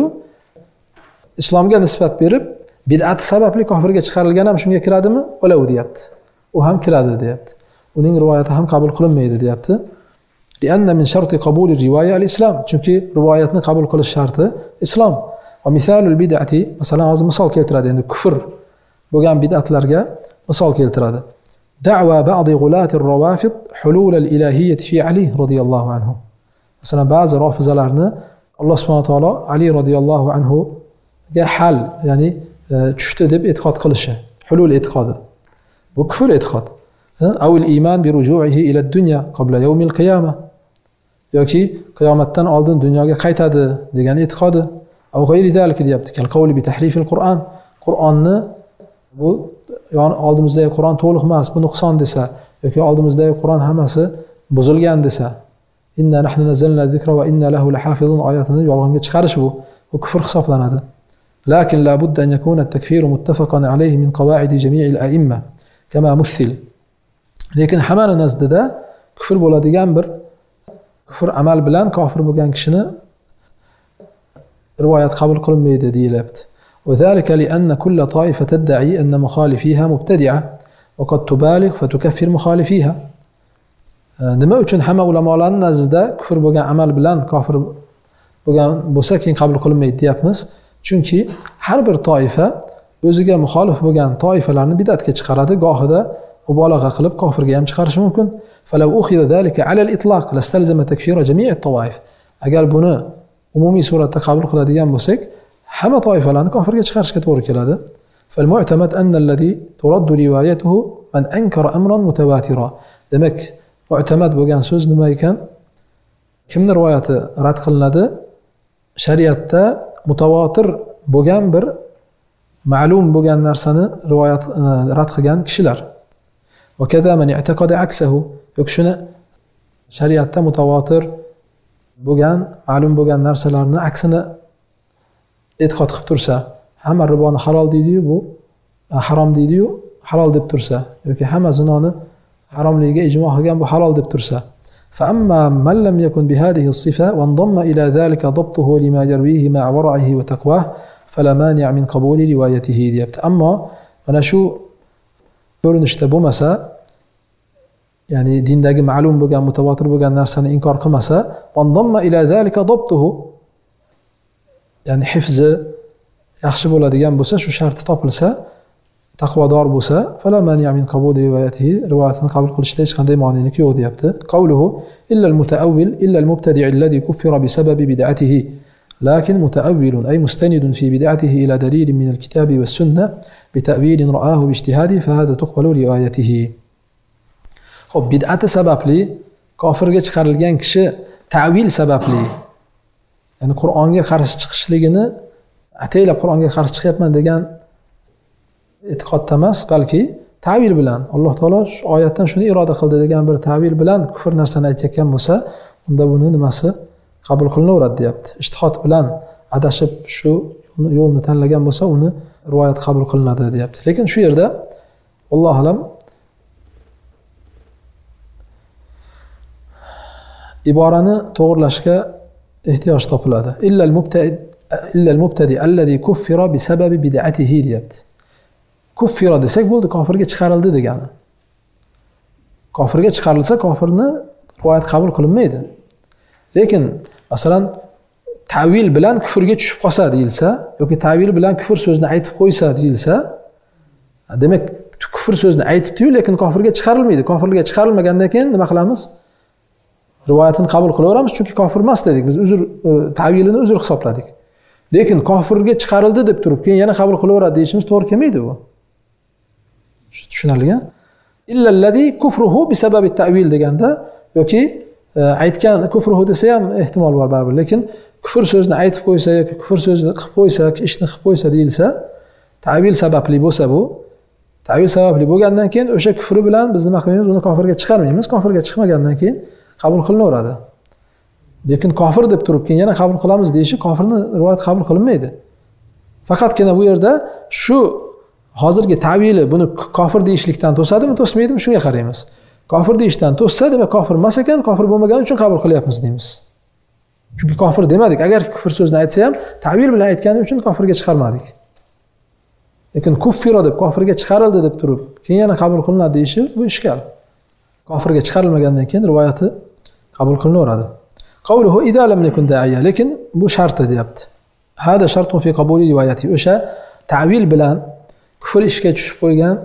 islomga nisbat berib, bid'at sababli kofirga chiqarilgan ham shunga kiradimi? Walau deyapti. U ham kiradi deyapti. Uning rivoyati ham qabul qilinmaydi deyapti. Lianna min sharti qabul rivoya al-islam. Chunki rivoyatni qabul qilish sharti islom. Va misalul bid'ati, masalan, hozir misol keltiradi, endi kufr bo'lgan bid'atlarga misol keltiradi. Da'wa ba'd g'ulati ar-rawafid hulul al-ilahiyyah fi Ali radhiyallohu anhu. Masalan, ba'zi rofizalarni Alloh subhanahu va taolo Ali radhiyallohu anhu ga hal, ya'ni tushdi deb e'tiqod qilishi, hulul e'tiqodi. Bu kufr e'tiqod. Aw al-iman bi ruju'ihi ila ad-dunya qabla yawm al-qiyamah. Yoki qiyomatdan oldin dunyoga qaytadi degan e'tiqodi. Aw g'ayri zalika deyapti. Kal qawli bi tahrif al-Qur'on. Qur'onni bu ya'ni oldimizdagi Qur'on to'liq emas, bu nuqson desa, yoki oldimizdagi Qur'on hammasi buzilgan desa, inna nahnu nazzalna zikra va inna lahu lahafizun oyatini yolg'onga chiqarish bu, bu kufr hisoblanadi. Lakin la budda an yakuna at-takfir muttafaqan alayhi min qawa'id jami' al-a'imma kama muthil. Lekin hammaning nazdida kufr bo'ladigan bir kufr amal bilan kofir bo'lgan kishini rivoyat qabul qilinmaydi deyilyapti. وذلك لأن كل طائفة تدعي أن مخالفيها مبتدعة وقد تبالغ فتكفر مخالفيها. nima uchun hamma ulamolarning nazdida kufr bo'lgan amal bilan kofir bo'lgan bo'lsa keyin qabul qilinmaydi deyapmiz? Chunki har bir toifa o'ziga muxolif bo'lgan toifalarni bid'atga chiqaradi, gohida mubolag'a qilib kofirga ham chiqarishi mumkin. Falau ukhidha zalika ala al-itlaq lastalzama takfira jami' at-tawaif. Agar buni umumiy suratda qabul qiladigan bo'lsak, hamma toifalarni kofirga chiqarishga to'g'ri keladi. Fal mu'tamad anna alladhi turaddu riwayatuhu man ankara amran mutawatira. Demak, mu'tamad bo'lgan so'z nima ekan? Kimning rivoyati rad qilinadi? Shariatda mutawatir bo'lgan bir ma'lum bo'lgan narsani rivoyat rad qilgan kishilar. Va kaza man i'taqada aksahu. Yoki shuni shariatda mutawatir bo'lgan, ma'lum bo'lgan narsalarni aksini e'tiqod qilib tursa, hamma riboni halol deydi-yu, bu harom deydi-yu, halol deb tursa yoki hamma zinoni haromligiga ijmo qilgan bu halol deb tursa فأما من لم يكن بهذه الصفة وانضم إلى ذلك ضبطه لما يرويه مع ورعه وتقواه فلا مانع من قبول روايته deyapti. Ammo mana shu ko'rinishda bo'lmasa, ya'ni dindagi ma'lum bo'lgan, mutawatir bo'lgan narsani inkor qilmasa, وانضم إلى ذلك ضبطه, ya'ni hifzi yaxshi bo'ladigan bo'lsa, shu sharti topilsa, taqvodor bo'lsa, fala mani'a min qabuli rivoyatihi, rivoyatini qabul qilishda hech qanday monelik yo'q deyapti. Qawluhu illa al-mutaawwil illa al-mubtadi' alladhi kuffira bi sababi bid'atihi, lakin mutaawwilun ay mustanidun fi bid'atihi ila dalil min al-kitabi was-sunnah bi ta'wil ra'ahu bi ijtihadi fa hada tuqbalu rivoyatihi. Xo'p, bid'ati sababli kofirga chiqarilgan kishi ta'wil sababli, ya'ni Qur'onga qarshi chiqishligini ataylab Qur'onga qarshi chiqyapman degan e'tiqodda emas, balki ta'vil bilan Alloh taolo shu oyatdan shuni iroda qildi degan bir ta'vil bilan kufr narsani aytayotgan bo'lsa, unda buni nimasi qabul qilinaveradi deyapti. Ijtihod bilan adashib shu yo'lni tanlagan bo'lsa, uni rivoyat qabul qilinadi deyapti. Lekin shu yerda Alloh alam iborani to'g'rilashga ehtiyoj topiladi. Illa al-mubtadi illa al-mubtadi alladhi kuffira bi sababi bid'atihi deyapti. Kuffira desak bo'ldi, kofirga chiqarildi degani. Kofirga chiqarilsa, kofirni rivoyat qabul qilinmaydi. Lekin masalan ta'vil bilan kufrga tushib qolsa deyilsa yoki ta'vil bilan kufr so'zini aytib qo'ysa deyilsa, demak kufr so'zini aytibdi-yu, lekin kofirga chiqarilmaydi. Kofirga chiqarilmagandan keyin nima qilamiz? Rivoyatini qabul qilaveramiz, chunki kofir emas dedik. Biz uzr ta'vilini uzr hisobladik. Lekin kofirga chiqarildi deb turib, keyin yana qabul qilaveradi deyishimiz to'g'ri kelmaydi bu. Tushunarli-a? Illa allazi kufruhu bi sababi ta'wil deganda yoki aytgan kufruhu desa ham ehtimol bor baribir, lekin kufr so'zini aytib qo'ysa yoki kufr so'zini qilib qo'ysa, ishni qilib qo'ysa deyilsa, ta'wil sababli bo'lsa bu, ta'wil sababli bo'lgandan keyin o'sha kufri bilan biz nima qilmaymiz? Uni kofirga chiqarmaymiz. Kofirga chiqmagandan keyin qabul qilinaveradi. Lekin kofir deb turib keyin yana qabul qilamiz deyishi kofirni rivoyat qabul qilinmaydi. Faqatgina bu yerda shu hozirgi ta'vili buni kofir deyishlikdan to'sadimi, to'smaydimi, shunga qaraymiz. Kofir deyishdan to'ssa, demak kofir emas ekan, kofir bo'lmagani uchun qabul qilyapmiz deymiz. Chunki kofir demadik. Agar kufr so'zini aytsa ham, ta'vil bilan aytgani uchun kofirga chiqarmadik. Lekin kuffira deb kofirga chiqarildi deb turib, keyin yana qabul qilinadi deyishi bu ishkal. Kofirga chiqarilmagandan keyin rivoyati qabul qilinaveradi. Qawluhu idza lam yakun da'iya, lekin bu sharti deyapti. Hada shartun fi qabuli rivoyati. O'sha ta'vil bilan kufr ishga tushib qo'ygan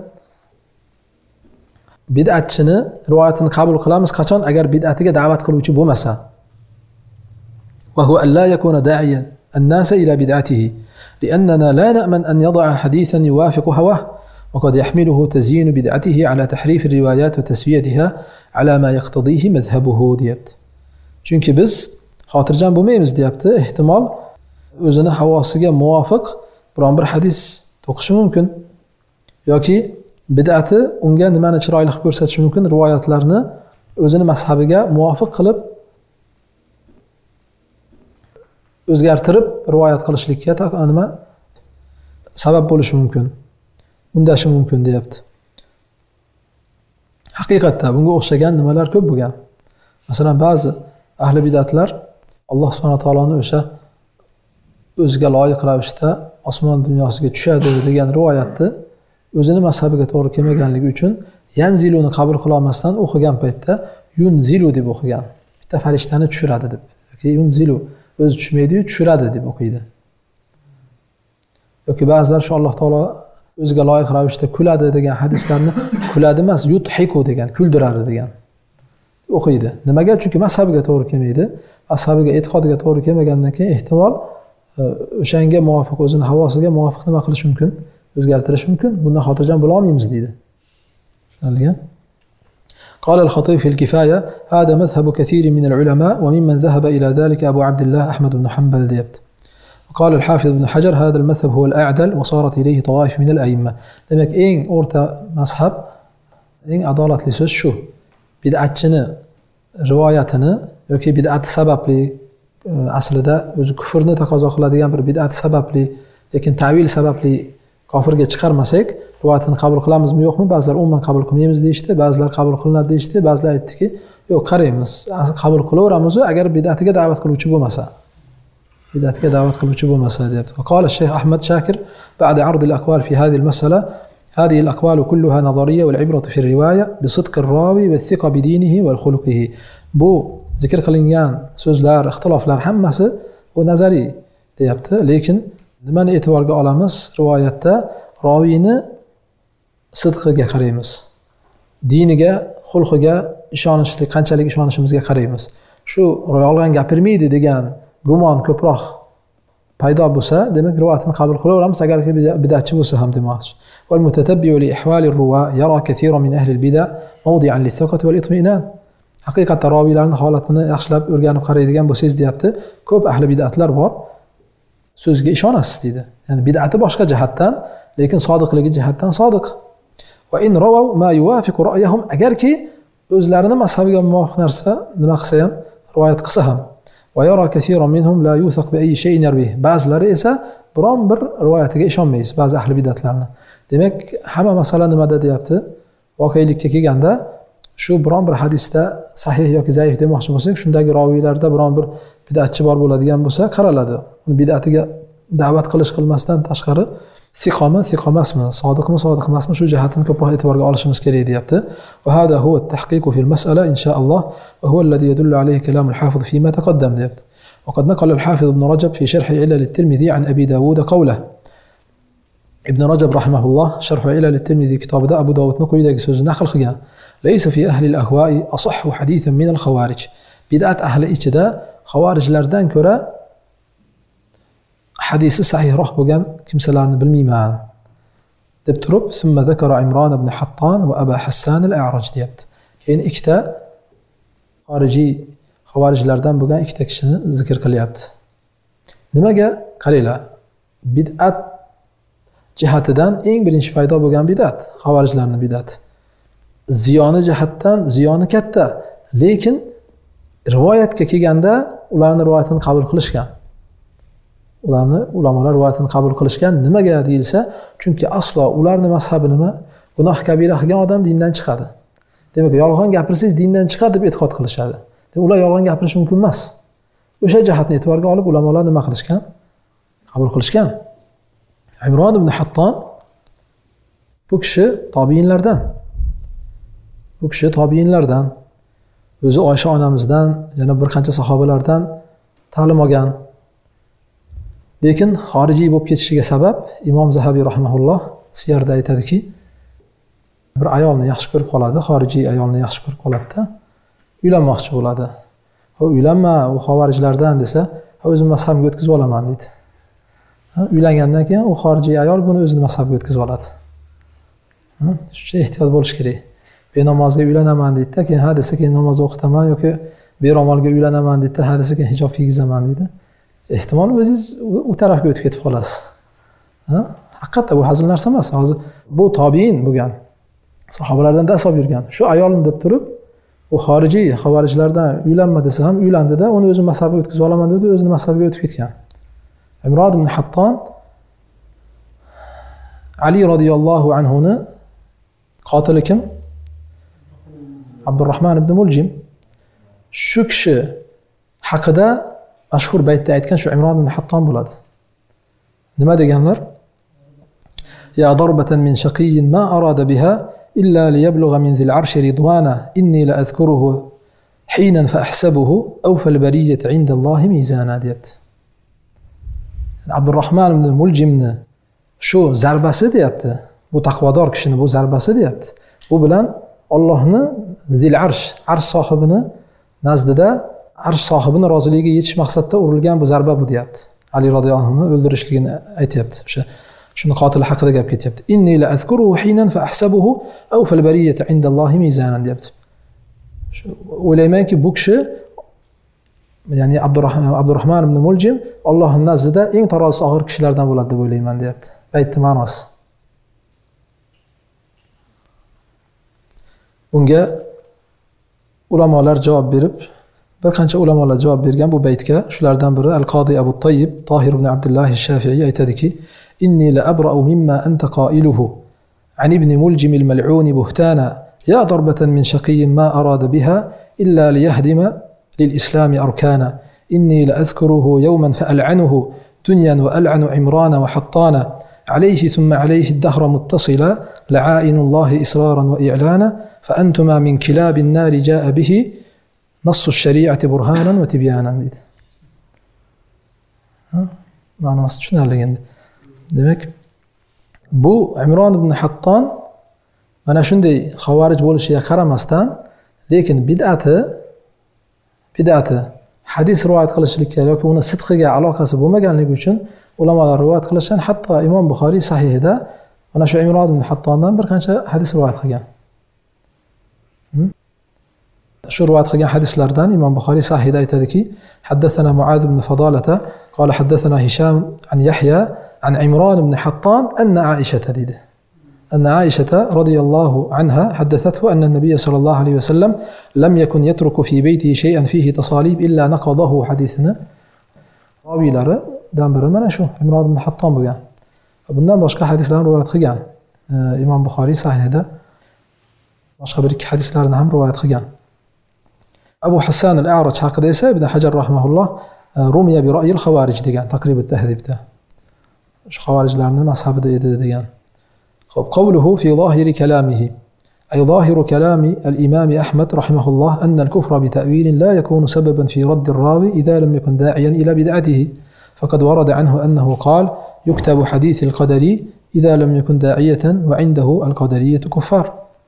bid'atchini rivoyatini qabul qilamiz qachon? Agar bid'atiga da'vat qiluvchi bo'lmasa. Va huwa an la yakuna da'iyan an-nasa ila bid'atihi, li'annana la na'man an yada'a hadithan yuwafiqu hawah وقد يحمله تزيين بدعته على تحريف الروايات وتسويتها على ما يقتضيه مذهبه deyapti. Chunki biz xotirjam bo'lmaymiz deyapti. Ehtimol o'zini havosiga muvofiq biron bir hadis to'qishi mumkin yoki bid'ati unga nimani chiroyli qilib ko'rsatishi mumkin, rivoyatlarni o'zini mazhabiga muvofiq qilib o'zgartirib rivoyat qilishlikka nima sabab bo'lishi mumkin. Undashi mumkin deyapti. Haqiqatda bunga o'xshagan nimalar ko'p bo'lgan. Masalan, ba'zi ahli bid'atlar Alloh subhanahu va taoloning o'sha o'ziga loyiq ravishda osmon dunyosiga tushadi degan rivoyatni o'zini mazhabiga to'g'ri kelmaganligi uchun yanziluni qabul qila olmasdan o'qigan paytda yunzilu deb o'qigan. Bitta farishtani tushiradi deb. Yoki yunzilu o'zi tushmaydi-yu, tushiradi deb o'qiydi. Yoki ba'zilar shu Alloh taolo o'ziga loyiq ravishda kuladi degan hadislarni kuladi emas, yuthiku degan, kuldiradi degan o'qiydi. Nimaga? Chunki mazhabiga to'g'ri kelmaydi. Mazhabiga, e'tiqodiga to'g'ri kelmagandan keyin ehtimol o'shanga muvofiq, o'zini havosiga muvofiq nima qilish mumkin? O'zgartirish mumkin. Bundan xotirjam bo'la olmaymiz deydi. Tushunarli? قال الخطيب في الكفاية هذا مذهب كثير من العلماء وممن ذهب إلى ذلك أبو عبد الله أحمد بن حنبل ديبت. وقال الحافظ ابن حجر هذا المذهب هو الأعدل وصارت إليه طوائف من الأئمة. demak eng o'rta mazhab, eng adolatli so'z shu. Bid'atchini rivoyatini yoki bid'at sababli aslida o'zi kufrni taqozo qiladigan bir bid'at sababli, lekin ta'vil sababli kofirga chiqarmasak rivoyatini qabul qilamizmi yo'qmi? Ba'zilar umuman qabul qilmaymiz deyishdi, ba'zilar qabul qilinadi deyishdi, ba'zilar aytdiki, yo'q, qaraymiz, qabul qilaveramiz agar bid'atiga da'vat qiluvchi bo'lmasa. bid'atga da'vat qiluvchi bo'lmasa deyapti. Qala Shayx Ahmad Shakir ba'da ard al-aqwal fi hadhihi al-mas'ala هذه الأقوال كلها نظرية والعبرة في الرواية بصدق الراوي والثقة بدينه والخلقه. Bu zikr qilingan so'zlar, ixtiloflar hammasi bu nazariy deyapti, lekin nimani e'tiborga olamiz? Rivoyatda roviyni sidqiga qaraymiz. Diniga, xulqiga ishonishlik, qanchalik ishonishimizga qaraymiz. Shu yolg'on gapirmaydi degan gumon ko'proq paydo bo'lsa, demak rivoyatini qabul qilaveramiz agarki bid'atchi bo'lsa ham demoqchi. Wal mutatabbi'u li ahwali ar-ruwa yara kathiran min ahli al-bid'a mawdi'an lis-saqati wal-itminan. Haqiqatda roviylarning holatini yaxshilab o'rganib qaraydigan bo'lsangiz deyapti, ko'p ahli bid'atlar bor. So'zga ishonasiz deydi. Ya'ni bid'ati boshqa jihatdan, lekin sodiqligi jihatdan sodiq. Va in rawaw ma yuwafiqu ra'yahum, agarki o'zlarini mazhabiga muvofiq narsa nima qilsa ham, rivoyat qilsa ham. Va yara kathiran minhum la yuthaq bi ayyi shay'in yarwi. Ba'zilari esa biron bir rivoyatiga ishonmaysiz, ba'zi ahli bid'atlarni. Demak, hamma masala nimada deyapti? Voqelikka kelganda shu biron bir hadisda sahih yoki zaif demoqchi bo'lsak, shundagi roviylarda biron bir bid'atchi bor bo'ladigan bo'lsa, qaraladi. Uni bid'atiga da'vat qilish qilmasdan tashqari siqomi, siq emasmi, sodiqmi, sodiq emasmi, shu jihatini ko'proq e'tiborga olishimiz kerak deyapti. Va hada huwa at-tahqiq fi al-mas'ala inshaalloh va huwa alladhi yadullu alayhi kalam al-hafiz fi ma taqaddam deyapti. Wa qad naqala al-hafiz ibn Rajab fi sharh ilal at-Tirmidhi an Abi Dawud qawlahu. Ibn Rajab rahimahulloh sharh ilal at-Tirmidhi kitobida Abu Dawudning quyidagi so'zini naql qilgan. Laysa fi ahli al-ahwa'i asahhu hadithan min al-khawarij. Bid'at ahli ichida xavorijlardan ko'ra hadisi sahihroq bo'lgan kimsalarni bilmayman deb turib, summa zakara Imron ibn Hatton va Abu Hassan al-A'raj deyapti. Keyin ikkita xorijiy xavorijlardan bo'lgan ikkita kishini zikr qilyapti. Nimaga? Qaranglar. Bid'at jihatidan eng birinchi paydo bo'lgan bid'at xavorijlarning bid'ati. Ziyoni jihatdan ziyoni katta, lekin rivoyatga kelganda ularning rivoyatini qabul qilishgan. Ularni ulamolar rivoyatini qabul qilishgan. Nimaga deyilsa, chunki aslo ularning mazhabi nima? Gunoh kabira qilgan odam dindan chiqadi. Demak, yolg'on gapirsangiz dindan chiqadi deb e'tiqod qilishadi. Demak, ular yolg'on gapirishi mumkin emas. O'sha jihatni e'tiborga olib ulamolar nima qilishgan? Qabul qilishgan. Imron ibn Hatton bu kishi tobiinlardan. Bu kishi tobiinlardan. O'zi Oysha onamizdan, yana bir qancha sahobalardan ta'lim olgan. Lekin xorijiy bo'lib ketishiga sabab Imom Zahabiy rahimahulloh siyarda aytadiki, bir ayolni yaxshi ko'rib qoladi, xorijiy ayolni yaxshi ko'rib qoladi-da, uylanmoqchi bo'ladi. "O, uylanma, u xovarijlardan" desa, "Ha, o'zim mazhabimga o'tkazib olaman" deydi. Ha, uylangandan keyin u xorijiy ayol buni o'zining mazhabiga o'tkazib oladi. Ha, shuncha ehtiyot bo'lish kerak. Benamozga uylanaman deydi-da, keyin ha desa keyin namoz o'qitaman yoki beramolga uylanaman deydi, ha desa keyin hijob kiygizaman deydi. Ehtimol o'zingiz u tarafga o'tib ketib qolasiz. Ha? Haqiqatda bu hazil narsa emas. Hozir bu tobiin bo'lgan. Sahobalardan dars olib yurgan. Shu ayolni deb turib, u xorijiy xavorijlardan uylanma desa ham uylandi-da, uni o'zi mazhabiga o'tkazib olaman dedi, o'zining mazhabiga o'tib ketgan. Imron ibn Hatton Ali radhiyallohu anhu ni qotili kim? Abdurrahman ibn Muljim. Shu kishi haqida mashhur baytda aytgan shu Imron ibn Hatton bo'ladi. Nima deganlar? Ya darbatan min shaqiyyin ma arada biha illa liyablugha min zil arshi ridwana inni la azkuruhu hinan fa ahsabuhu awfa al-bariyyati 'inda Allohi mizana deyapti. Abdurrahman ibn Muljimni shu zarbasi deyapti. Bu taqvodor kishini bu zarbasi deyapti. Bu bilan Allohni zil arsh, arsh sohibini nazdida arsh sohibini roziligiga yetish maqsadida urilgan bu zarba bu deyapti. Ali radhiyallohu anhu o'ldirishligini aytayapti. O'sha shuni qotil haqida gap ketyapti. Inni la azkuruhu hinan fa ahsabuhu awfa al-bariyyati 'inda Allohi mizanan deyapti. O'ylaymanki bu kishi, ya'ni Abdurrahman Abdurrahman ibn Muljim Allohning nazdida eng tarozisi og'ir kishilardan bo'ladi deb o'ylayman deyapti. Aytdi ma'nosi. Bunga ulamolar javob berib, bir qancha ulamolar javob bergan bu baytga. Shulardan biri Al-Qodi Abu Tayyib Tohir ibn Abdullah ash-Shafi'i aytadiki, إني لأبرأ مما أنت قائله عن ابن ملجم الملعون بهتانا يا ضربة من شقي ما أراد بها إلا ليهدم للإسلام أركانا إني لأذكره يوما فألعنه دنيا وألعن عمران وحطانا عليه ثم عليه الدهر متصلا لعائن الله إصرارا وإعلانا فأنتما من كلاب النار جاء به نص الشريعة برهانا وتبيانا. ma'nosi tushunarli endi. Demak, bu Imron ibn Hatton mana shunday xavarij bo'lishiga qaramasdan, lekin bid'ati bid'ati hadis rivoyat qilishlikka yoki uni sidqiga aloqasi bo'lmaganligi uchun ulamolar rivoyat qilishgan. Hatto Imom Buxoriy sahihida mana shu Imron ibn Hattondan bir qancha hadis rivoyat qilgan. Shu rivoyat qilgan hadislardan Imom Buxoriy sahihida aytadiki: "Haddathana Muad ibn Fadalata qala haddathana Hisham an Yahya an Imron ibn Hatton anna Aisha dedi. أن عائشة رضي الله عنها حدثته أن النبي صلى الله عليه وسلم لم يكن يترك في بيته شيئا فيه تصاليب إلا نقضه حديثنا. راويلari dan biri mana shu Imron ibn Hatton bo'lgan. Bundan boshqa hadislarni rivoyat qilgan. Imom Buxoriy sahihida boshqa bir ikki hadislarni ham rivoyat qilgan. Abu Hassan al-A'raj haqida esa Ibn Hajar rahimahulloh rumiya bi ra'yil xavarij degan taqrib at-tahdhibda. Shu xavarijlarning mazhabida edi degan. قوله في ظاهر كلامه أي ظاهر كلام الإمام أحمد رحمه الله أن الكفر بتأويل لا يكون سببا في رد الراوي إذا لم يكن داعيا إلى بدعته فقد ورد عنه أنه قال يكتب حديث القدري إذا لم يكن داعية وعنده القدرية كفار.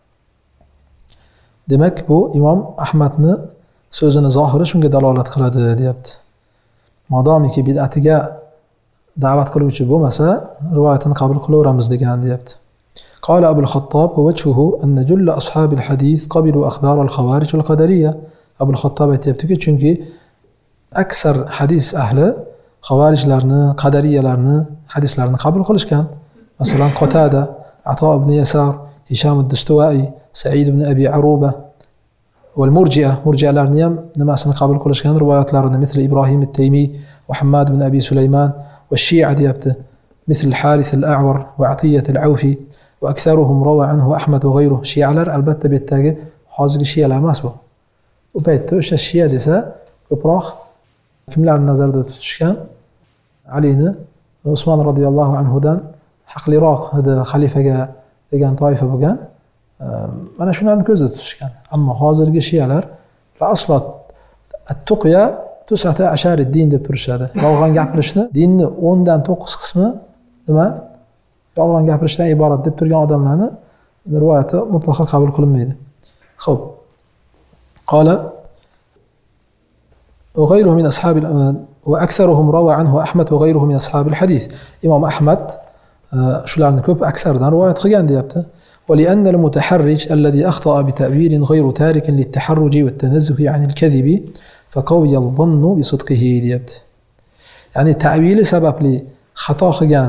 Demak bu Imom Ahmadni so'zini zohiri shunga dalolat qiladi deyapti. Modomiki bid'atiga da'vat qiluvchi bo'lmasa, rivoyatini qabul qilaveramiz degan deyapti. قال أبو الخطاب ووجهه أن جل أصحاب الحديث قبلوا أخبار الخوارج والقدرية. أبو الخطاب aytayaptiki, chunki aksar hadis ahli xavarijlarni, qadariylarni hadislarini qabul qilishgan. Masalan, Qatada, Ato ibn Yasar, Hisham ad-Dustuwai, Sa'id ibn Abi Aruba va al-Murji'a, murji'alarni ham nimasini qabul qilishgan rivoyatlarini, misli Ibrohim at-Taymi va Hammad ibn Abi Sulayman va Shi'a deyapti, misli al-Harith al-A'war va Atiyat al-Awfi. وأكثرهم روى عنه أحمد وغيره. Shialar albatta bu yerdagi hozirgi shialar emas bu. U paytda o'sha shia desa ko'proq kimlarni nazarda tutishgan? Alini, Usmon radhiyallohu anhudan haqliroq edi xalifaga degan toifa bo'lgan. Mana shularni ko'zda tutishgan. Ammo hozirgi shialar aslo at-tuqya tus'ata ashar ad-din deb turishadi. Yolg'on gapirishni dinni o'n dan to'qqiz qismi nima? Yolg'on gapirishdan iborat deb turgan odamlarni rivoyati mutlaqo qabul qilinmaydi. Xo'p. Qala وغيره من أصحاب وأكثرهم روى عنه أحمد وغيره من أصحاب الحديث. إمام أحمد shularni ko'p aksardan rivoyat qilgan deyapti. ولأن المتحرج الذي أخطأ بتأويل غير تارك للتحرج والتنزه عن الكذب فقوي الظن بصدقه deyapti. Ya'ni ta'vili sababli xato qilgan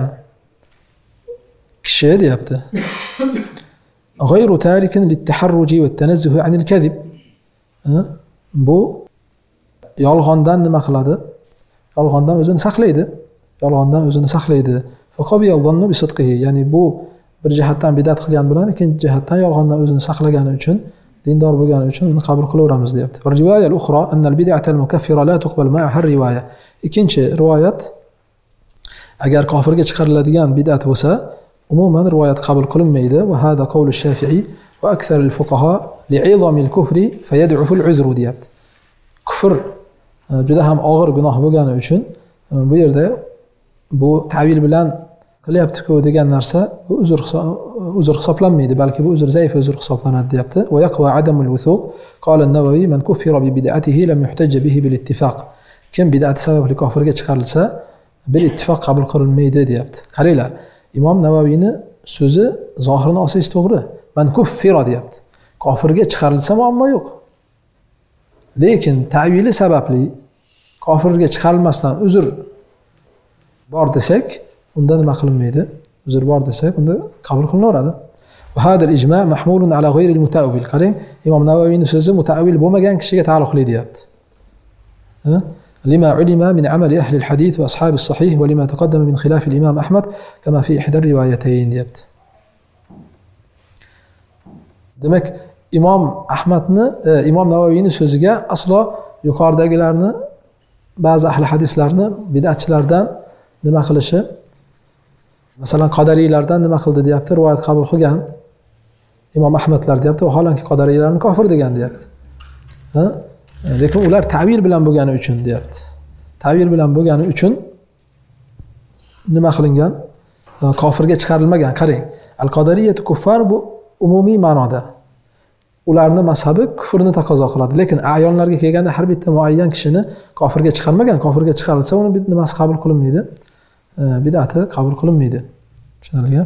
kishi deyapti. غير تارك للتحرج والتنزه عن الكذب. Bu yolg'ondan nima qiladi? Yolg'ondan o'zini saqlaydi. Yolg'ondan o'zini saqlaydi. فقوي الظن بصدقه. Ya'ni bu bir jihatdan bid'at qilgan bilan ikkinchi jihatdan yolg'ondan o'zini saqlagani uchun, dindor bo'lgani uchun uni qabul qilaveramiz deyapti. Va rivoya al-ukhra anna al-bid'ata al-mukaffira la tuqbal ma'aha ar-rivoya. Ikkinchi rivoyat, agar kofirga chiqariladigan bid'at bo'lsa, umuman rivoyat qabul qilinmaydi. Va hada qawlu Shafi'i va akthar al-fuqaha li'izami al-kufri fayad'u al-'uzru deyapti. Kufr juda ham og'ir gunoh bo'lgani uchun bu yerda bu ta'vil bilan qilyapti-ku degan narsa bu uzr uzr hisoblanmaydi, balki bu uzr zaif uzr hisoblanadi deyapti. Va yaqwa adamul wusuq qala an-Nawawi man kuffira bi bid'atihi lam yuhtajja bihi bil ittifaq. Kim bid'at sababli kofirga chiqarilsa, bil ittifoq qabul qilinmaydi deyapti. Qaranglar, Imom Navaviyni so'zi zohirini olsangiz to'g'ri. Man kuffira deyapti. Kofirga chiqarilsa muammo yo'q. Lekin ta'vili sababli kofirga chiqarilmasdan uzr bor desak, unda nima qilinmaydi? Uzr bor desak, unda qabul qilinaveradi. Va hada al-ijma' mahmulun ala ghayri al-muta'awwil. Qarang, Imom Navaviyning so'zi muta'awwil bo'lmagan kishiga taalluqli deyapti. لما علم من عمل أهل الحديث وأصحاب الصحيح ولما تقدم من خلاف الإمام أحمد كما في إحدى الروايتين deyapti. Demak, Imom Ahmadni, Imom Navoiyning so'ziga aslo yuqoridagilarni ba'zi ahli hadislarni bid'atchilardan nima qilishi, masalan qadariylardan nima qildi deyapti, rivoyat qabul qilgan Imom Ahmadlar deyapti, vaholanki qadariylarni kofir degan deyapti. Ha? Lekin ular ta'vil bilan bo'lgani uchun deyapti. Ta'vil bilan bo'lgani uchun nima qilingan? Kofirga chiqarilmagan. Qarang, al-qadariyatu kuffar bu umumiy ma'noda. Ularni mazhabi kufrni taqozo qiladi. Lekin ayonlarga kelganda har bitta muayyan kishini kofirga chiqarmagan, kofirga chiqarilsa uni nimasi qabul qilinmaydi? Bid'ati qabul qilinmaydi. Tushunilgan?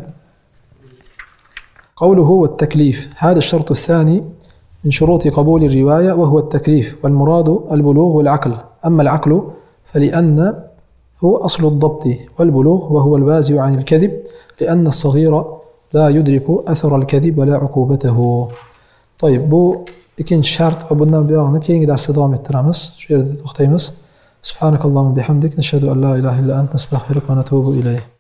قوله والتكليف هذا الشرط الثاني من شروط قبول الرواية وهو التكليف والمراد البلوغ والعقل. أما العقل فلأن هو أصل الضبط والبلوغ وهو الوازع عن الكذب لأن الصغير لا يدرك أثر الكذب ولا عقوبته. طيب bu ikinchi shart va bundan buyog'ini keyingi darsda davom ettiramiz. Shu yerda to'xtaymiz. Subhanakallahumma bihamdik nashhadu an la ilaha illa anta nastaghfiruka va natubu ilayk.